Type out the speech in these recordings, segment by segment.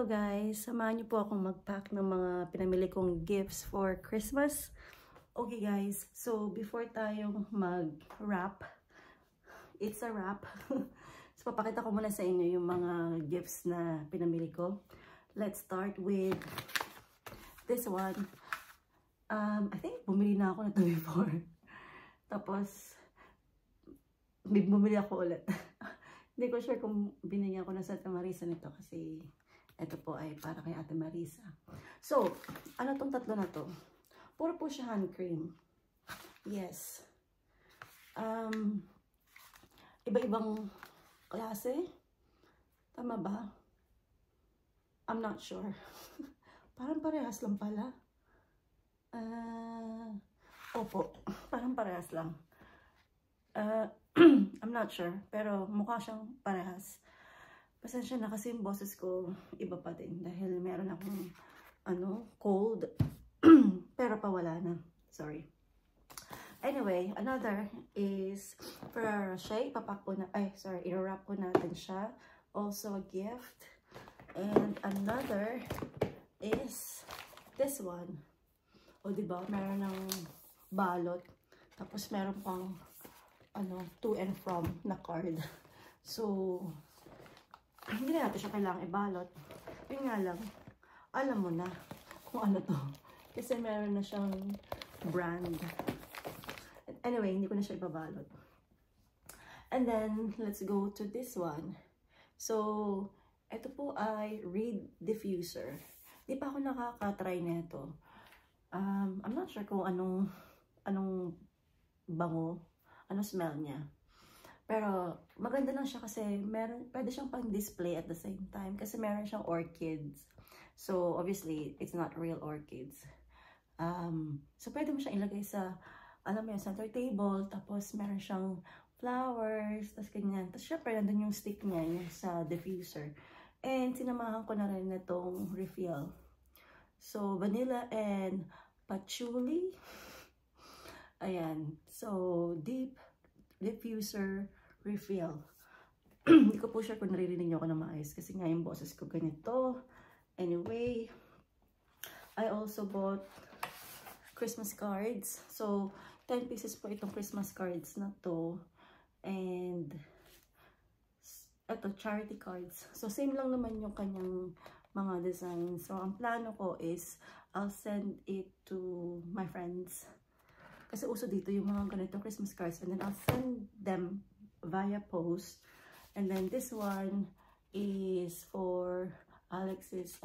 Hello guys! Samahan niyo po akong mag-pack ng mga pinamili kong gifts for Christmas. Okay guys, so before tayong mag-wrap, it's a wrap. So papakita ko muna sa inyo yung mga gifts na pinamili ko. Let's start with this one. I think bumili na ako nito before. Tapos, bumili ako ulit. Hindi ko sure kung binigyan ko na sa Ate Marisa nito kasi ito po ay para kay Ate Marisa. So, ano tong tatlo na to? Puro po siya hand cream. Yes. Iba-ibang klase. Tama ba? I'm not sure. Parang parehas lang pala. Opo, parang parehas lang. I'm not sure, pero mukha siyang parehas. Pasensya na kasi yung boses ko iba pa din dahil meron akong cold. Pero pawala na. Sorry. Anyway, another is Ferrero Rocher. I-wrap ko natin siya. Also a gift. And another is this one. O diba, meron ng balot. Tapos meron pang to and from na card. So, hindi na natin siya kailangang ibalot. Yun nga lang, alam mo na kung ano to. Kasi meron na siyang brand. Anyway, hindi ko na siya ibabalot. And then, let's go to this one. So, ito po ay Reed Diffuser. Di pa ako nakaka-try nito. I'm not sure kung anong bango, smell niya. Pero maganda lang siya kasi pwede siyang pang-display at the same time kasi meron siyang orchids. So obviously, it's not real orchids. So pwede mo siyang ilagay sa, alam mo yun, center table, tapos meron siyang flowers, tapos ganyan. Tapos syempre, nandun yung stick niya, yung sa diffuser. And sinamahan ko na rin na itong refill. So vanilla and patchouli. Ayan. So deep diffuser refill. Hindi ko po sure kung naririnig niyo ako na maayos kasi nga yung boses ko ganito. Anyway, I also bought Christmas cards. So, 10 pieces po itong Christmas cards na to. And ito, charity cards. So, same lang naman yung kanyang mga designs. So, ang plano ko is I'll send it to my friends. Kasi uso dito yung mga ganito Christmas cards. And then I'll send them via post. And then this one is for Alex's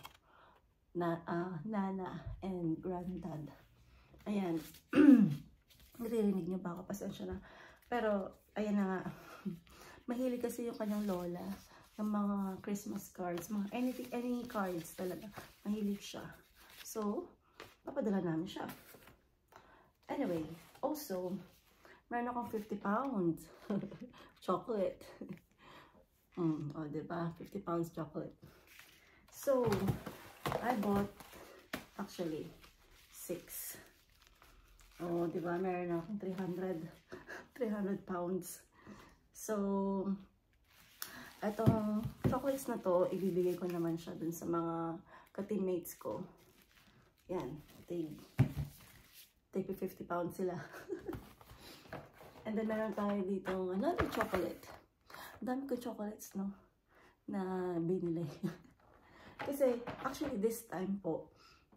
Nana and Granddad. Ayan. Naririnig niyo ba ako? Pasensya na. Pero, ayan na nga. Mahilig kasi yung kanyang lola ng mga Christmas cards. Mga any cards talaga. Mahilig siya. So, papadala namin siya. Anyway, also, meron akong 50 pounds chocolate. O, diba? 50 pounds chocolate. So, I bought, actually, 6. O, diba? Meron akong 300 pounds. So, etong chocolates na to, ibibigay ko naman siya dun sa mga ka-teammates ko. Yan, take 50 pounds sila. And then meron tayo dito another chocolate. Dami ko chocolates, no? Na binili. Kasi actually this time po,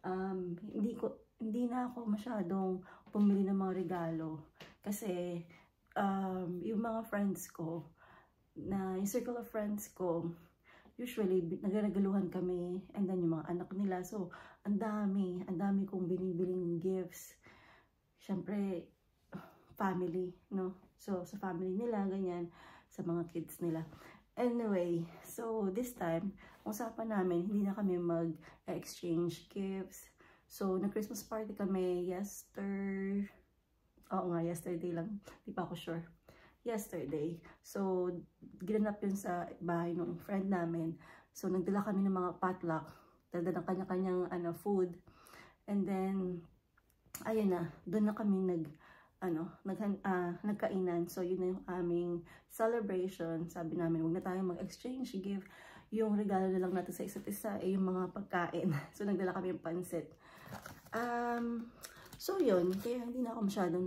hindi na ako masyadong pumili ng mga regalo. Kasi yung mga friends ko, yung circle of friends ko, usually nagregaluhan kami, and then yung mga anak nila. So, ang dami kong binibiling gifts. Siyempre, family, no? So, sa family nila, ganyan, sa mga kids nila. Anyway, so this time, usapan namin, hindi na kami mag-exchange gifts. So, nag-Christmas party kami yesterday lang. Di pa ako sure. Yesterday. So, ginanap yun sa bahay ng friend namin. So, nagdala kami ng mga potluck. Dala ng kanya-kanyang food. And then, ayun na, doon na kami nagkainan. So, yun na yung aming celebration. Sabi namin, huwag na tayong mag-exchange gift. yung regalo na lang natin sa isa't isa ay yung mga pagkain. So, nagdala kami yung pansit. So, yun. Kaya hindi na ako masyadong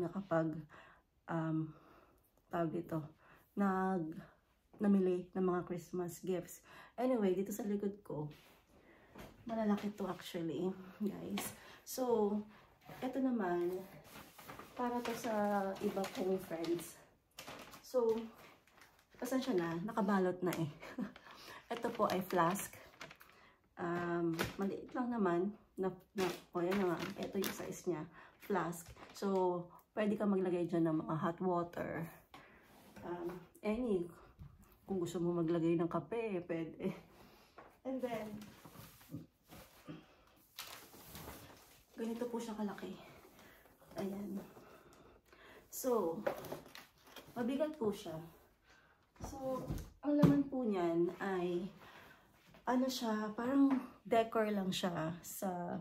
tawag dito, namili ng mga Christmas gifts. Anyway, dito sa likod ko, malalaki to actually, guys. So, ito naman, para to sa iba kong friends. So, pasensya na, nakabalot na eh. Ito po ay flask. Maliit lang naman. Yan na nga. Ito yung size niya. Flask. So, pwede ka maglagay dyan ng mga hot water. Kung gusto mo maglagay ng kape, pwede. And then, ganito po siya kalaki. Ayan. So, mabigat po siya. So, ang laman po niyan ay, ano siya, parang decor lang siya sa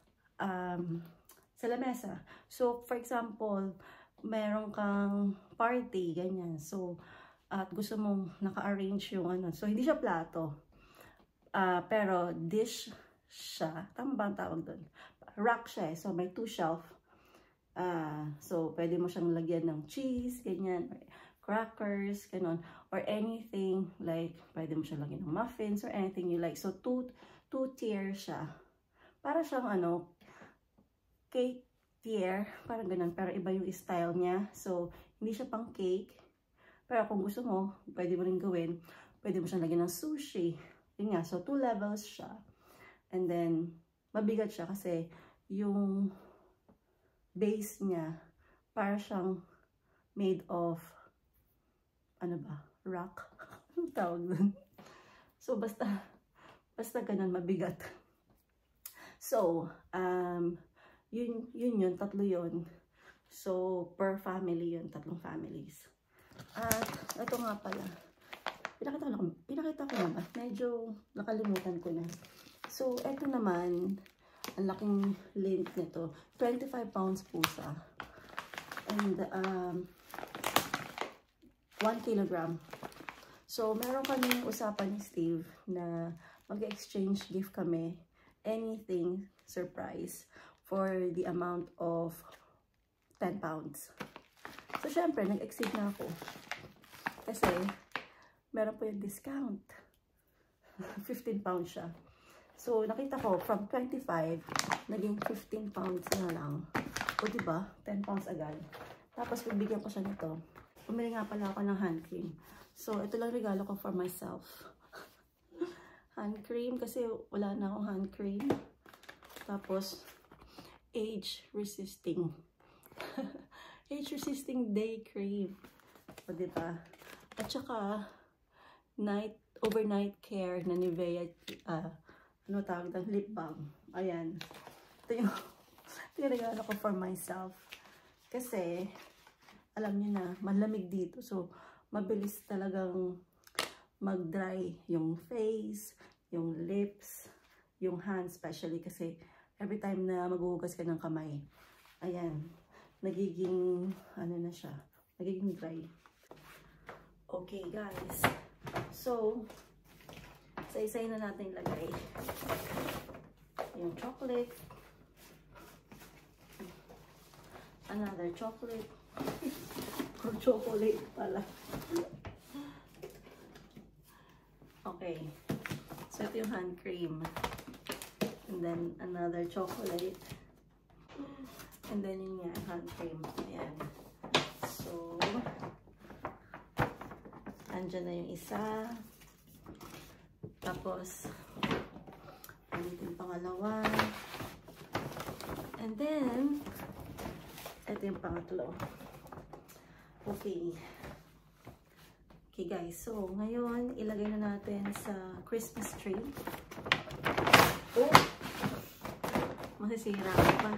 lamesa. So, for example, meron kang party, ganyan. So, at gusto mong naka-arrange yung ano. So, hindi siya plato. Pero, dish siya. Tama ba ang tawag doon? Rack siya eh. So, may 2 shelf. So, pwede mo siyang lagyan ng cheese, ganyan. Crackers, ganon, or anything, like, pwede mo siya lagyan ng muffins or anything you like. So, two tier siya. Para siyang, ano, cake tier, parang ganon, pero iba yung style niya. So, hindi siya pang cake, pero kung gusto mo, pwede mo rin gawin, pwede mo siyang lagyan ng sushi. Yun nga, so 2 levels siya. And then, mabigat siya kasi yung base niya, para siyang made of ano ba? Rock? Anong tawag dun? So, basta ganun, mabigat. So, yun, tatlo yun. So, per family yun, 3 families. At, ito nga pala. Pinakita ko na ba? Medyo nakalimutan ko na. So, ito naman, ang laking length nito. 25 pounds po siya. And, 1 kilogram. So, meron kaming usapan ni Steve na mag-exchange gift kami, anything, surprise, for the amount of 10 pounds. So, syempre, nag-exceed na ako. Kasi, meron po yung discount. 15 pounds siya. So, nakita ko, from 25, naging 15 pounds na lang. O, diba? 10 pounds agad. Tapos, bibigyan ko siya nito. Bumili nga pala ako ng hand cream. So, ito lang regalo ko for myself. Hand cream, kasi wala na akong hand cream. Tapos, age-resisting. Age-resisting day cream. O, diba? At saka, overnight care na Nivea, ano tawag na, lip balm. Ayan. Ito yung regalo ko for myself. Kasi, alam niyo na, malamig dito. So, mabilis talagang mag-dry yung face, yung lips, yung hands, especially kasi every time na maghuhugas ka ng kamay, ayan, nagiging, ano na siya, nagiging dry. Okay, guys. So, isa-isay na natin lagay yung chocolate. Another chocolate. Or chocolate pala. Okay. So, ito yung hand cream. And then, another chocolate. And then, yun nga, hand cream. Ayan. So, andyan na yung isa. Tapos, andito yung pangalawa. And then, ito yung pangatlo. Okay. Okay guys, so ngayon ilagay na natin sa Christmas tree. Oh! Masisira ko pa.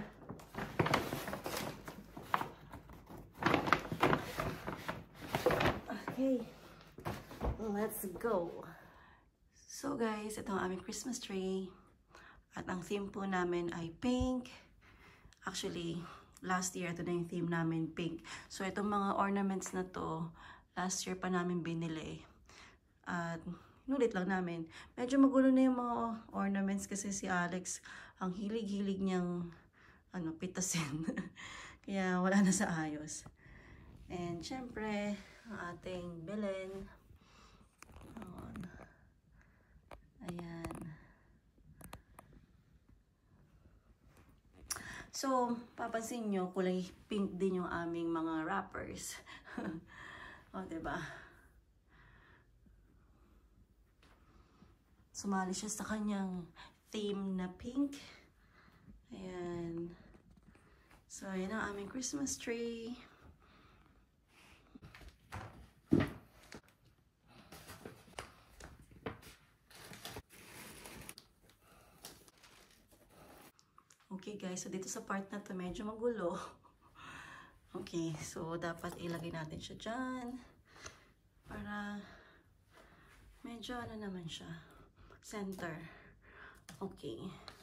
Okay. Let's go. So guys, ito ang aming Christmas tree. At ang theme po namin ay pink. Actually, last year, ito na yung theme namin, pink. So, itong mga ornaments na to, last year pa namin binili. At, Nulit lang namin. Medyo magulo na yung mga ornaments kasi si Alex, ang hilig-hilig niyang pitasin. Kaya wala na sa ayos. And syempre, ang ating Belen. Ayan. So, papansin nyo, kulay pink din yung aming mga wrappers. O, diba? Sumali siya sa kanyang theme na pink. Ayan. So, yan ang aming Christmas tree. Okay guys, so dito sa part na to medyo magulo. Okay, so dapat ilagay natin siya dyan. Para medyo naman siya. Center. Okay.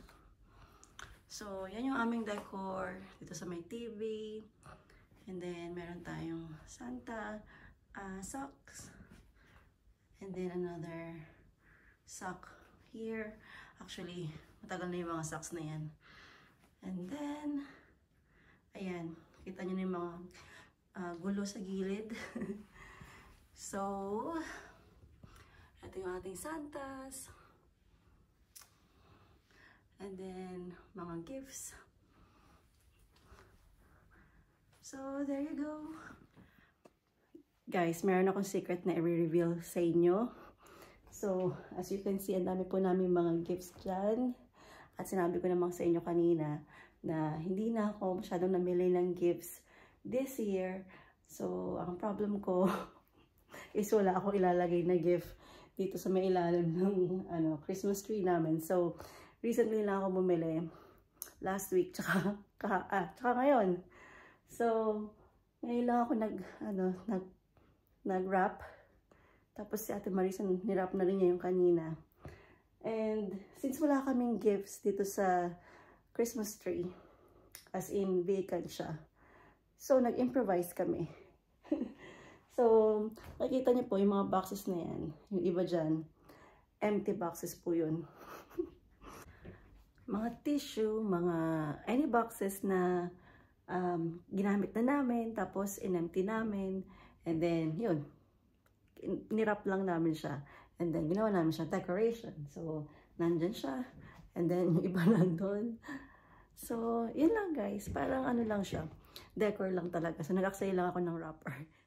So, yan yung aming decor. Dito sa may TV. And then, meron tayong Santa socks. And then, another sock here. Actually, matagal na yung mga socks na yan. And then, ayan, kita nyo na yung mga gulo sa gilid. So, ito yung ating Santas. And then, mga gifts. So, there you go. Guys, meron akong secret na i-reveal sa inyo. So, as you can see, ang dami po namin mga gifts dyan. At sinabi ko naman sa inyo kanina na hindi na ako masyadong namili ng gifts this year. So, ang problem ko is wala ako ilalagay na gift dito sa may ilalim ng Christmas tree namin. So, recently lang ako bumili. Last week, tsaka ngayon. So, ngayon lang ako nag-wrap. Tapos si Ate Marisa, nirap na rin niya yung kanina. And since wala kaming gifts dito sa Christmas tree, as in vacant siya, so nag-improvise kami. So, makikita niyo po yung mga boxes na yan. Yung iba dyan, empty boxes po yun. Mga tissue, mga any boxes na ginamit na namin, tapos in-empty namin, and then yun, nirap lang namin siya. And then, ginawa namin siya decoration. So, nandyan siya. And then, yung iba nandun. So, yun lang guys. Parang ano lang siya. Decor lang talaga. So, nag-aksaya lang ako ng wrapper.